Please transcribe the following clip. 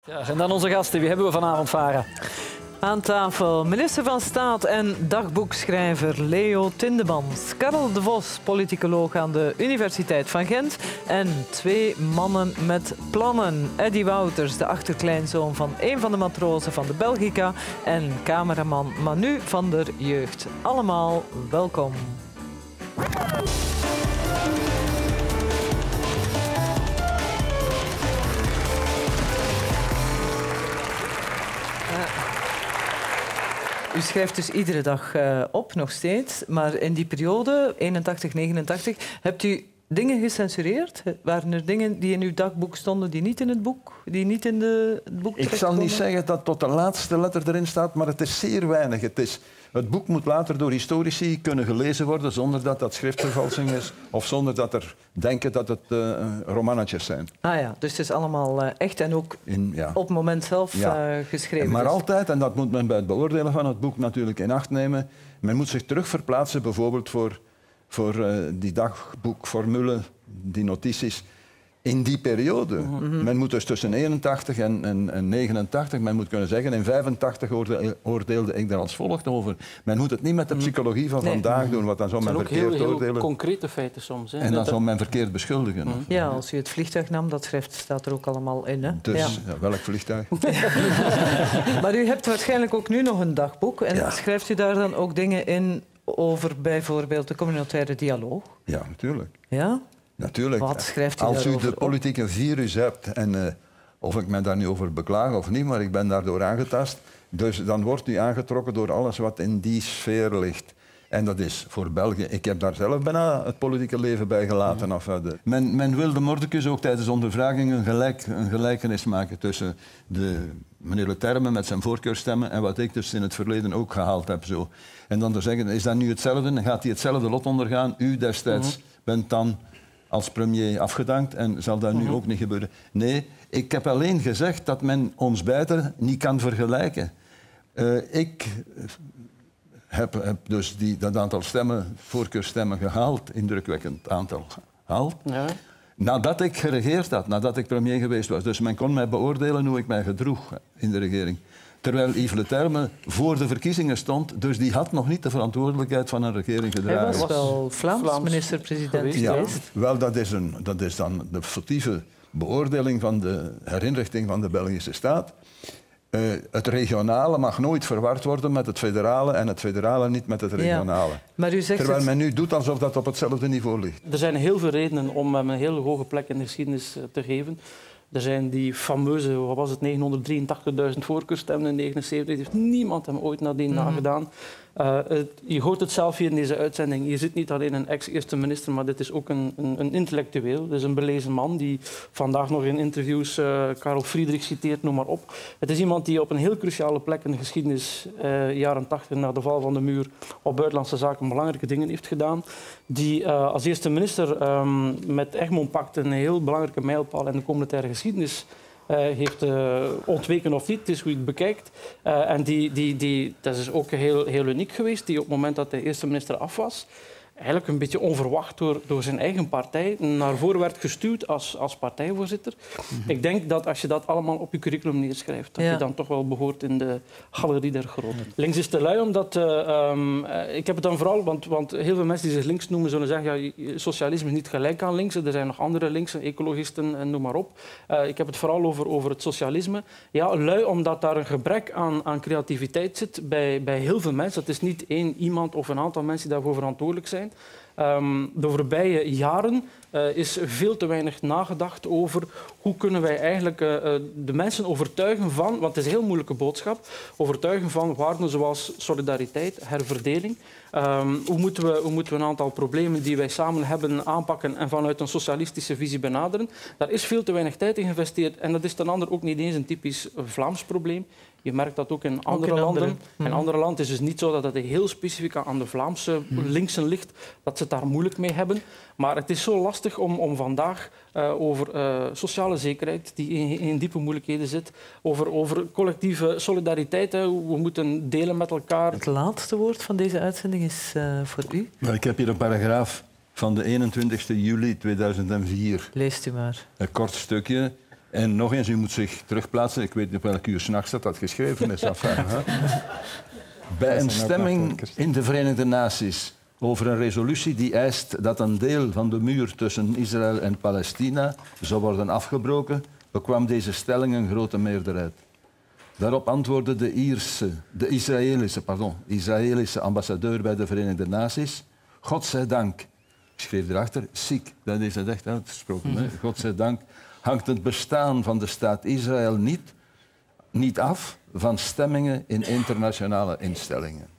Ja, en dan onze gasten. Wie hebben we vanavond, Vara? Aan tafel minister van Staat en dagboekschrijver Leo Tindemans. Karel de Vos, politicoloog aan de Universiteit van Gent. En twee mannen met plannen. Eddy Wouters, de achterkleinzoon van een van de matrozen van de Belgica. En cameraman Manu van der Jeugd. Allemaal welkom. U schrijft dus iedere dag op, nog steeds. Maar in die periode, 81, 89, hebt u dingen gecensureerd? Waren er dingen die in uw dagboek stonden die niet in het boek? Die niet in het boek Ik zal niet zeggen dat tot de laatste letter erin staat, maar het is zeer weinig. Het boek moet later door historici kunnen gelezen worden zonder dat dat schriftvervalsing is of zonder dat er denken dat het romannetjes zijn. Ah ja, dus het is allemaal echt en ook op het moment zelf geschreven. Maar altijd, en dat moet men bij het beoordelen van het boek natuurlijk in acht nemen, men moet zich terugverplaatsen bijvoorbeeld voor die dagboekformule, die notities, in die periode. Men moet dus tussen 81 en 89, men moet kunnen zeggen, in 85 oordeelde ik daar als volgt over. Men moet het niet met de psychologie van vandaag doen, want dan zou men verkeerd oordelen. Dat zijn ook heel concrete feiten soms. Hè? En dan zou men verkeerd beschuldigen. Ja, als u het vliegtuig nam, dat staat er ook allemaal in. Hè? Dus, welk vliegtuig? Maar u hebt waarschijnlijk ook nu nog een dagboek. En schrijft u daar dan ook dingen in over bijvoorbeeld de communautaire dialoog? Ja, natuurlijk. Ja? Natuurlijk. Wat schrijft u als u daarover de politieke virus hebt, en of ik me daar nu over beklaag of niet, maar ik ben daardoor aangetast, dus dan wordt u aangetrokken door alles wat in die sfeer ligt. En dat is voor België. Ik heb daar zelf bijna het politieke leven bij gelaten. Men wilde Mordecus ook tijdens ondervragingen een gelijkenis maken tussen meneer Leterme met zijn voorkeurstemmen en wat ik dus in het verleden ook gehaald heb. Zo. En dan te zeggen, is dat nu hetzelfde? Dan gaat hij hetzelfde lot ondergaan? U destijds bent dan als premier afgedankt en zal dat nu ook niet gebeuren. Nee, ik heb alleen gezegd dat men ons beiden niet kan vergelijken. Ik heb dus dat aantal voorkeurstemmen gehaald, indrukwekkend aantal gehaald, nadat ik geregeerd had, nadat ik premier geweest was. Dus men kon mij beoordelen hoe ik mij gedroeg in de regering. Terwijl Yves Leterme voor de verkiezingen stond, dus die had nog niet de verantwoordelijkheid van een regering gedragen. Hij was wel Vlaams minister-president geweest. Wel, dat is dan de foutieve beoordeling van de herinrichting van de Belgische staat. Het regionale mag nooit verward worden met het federale en het federale niet met het regionale. Maar u zegt terwijl men nu doet alsof dat op hetzelfde niveau ligt. Er zijn heel veel redenen om hem een hele hoge plek in de geschiedenis te geven. Er zijn die fameuze, wat was het, 983.000 voorkeurstemmen in 1979. Heeft niemand hem ooit nadien nagedaan. Je hoort het zelf hier in deze uitzending. Je zit niet alleen een ex-eerste minister, maar dit is ook een intellectueel. Dit is een belezen man die vandaag nog in interviews Karel Friedrich citeert, noem maar op. Het is iemand die op een heel cruciale plek in de geschiedenis, jaren 80, na de val van de muur, op buitenlandse zaken belangrijke dingen heeft gedaan. Die als eerste minister met Egmond Pact een heel belangrijke mijlpaal in de communautaire geschiedenis heeft ontweken of niet, het is hoe je het bekijkt. En dat is ook heel uniek geweest, die op het moment dat de eerste minister af was, eigenlijk een beetje onverwacht door zijn eigen partij naar voren werd gestuurd als partijvoorzitter. Ik denk dat als je dat allemaal op je curriculum neerschrijft, dat je dan toch wel behoort in de galerie der groten. Links is te lui, omdat... ik heb het dan vooral... Want heel veel mensen die zich links noemen, zullen zeggen socialisme is niet gelijk aan links. Er zijn nog andere linksen, ecologisten en noem maar op. Ik heb het vooral over het socialisme. Ja, lui omdat daar een gebrek aan creativiteit zit bij heel veel mensen. Het is niet één iemand of een aantal mensen die daarvoor verantwoordelijk zijn. De voorbije jaren is veel te weinig nagedacht over hoe kunnen wij eigenlijk de mensen overtuigen van, want het is een heel moeilijke boodschap, overtuigen van waarden zoals solidariteit, herverdeling. Hoe moeten we een aantal problemen die wij samen hebben aanpakken en vanuit een socialistische visie benaderen? Daar is veel te weinig tijd in geïnvesteerd en dat is ten andere ook niet eens een typisch Vlaams probleem. Je merkt dat ook in andere landen. In andere landen is het dus niet zo dat het heel specifiek aan de Vlaamse linksen ligt, dat ze het daar moeilijk mee hebben. Maar het is zo lastig om vandaag over sociale zekerheid, die in diepe moeilijkheden zit, over collectieve solidariteit. We moeten delen met elkaar. Het laatste woord van deze uitzending is voor u. Maar ik heb hier een paragraaf van de 21 juli 2004. Leest u maar. Een kort stukje. En nog eens, u moet zich terugplaatsen. Ik weet niet op welk uur 's nachts dat geschreven is. Bij een stemming in de Verenigde Naties over een resolutie die eist dat een deel van de muur tussen Israël en Palestina zou worden afgebroken, bekwam deze stelling een grote meerderheid. Daarop antwoordde de Israëlische ambassadeur bij de Verenigde Naties: God zij dank. Ik schreef erachter, ziek, dat is het echt uitgesproken. God zij dank hangt het bestaan van de staat Israël niet af van stemmingen in internationale instellingen.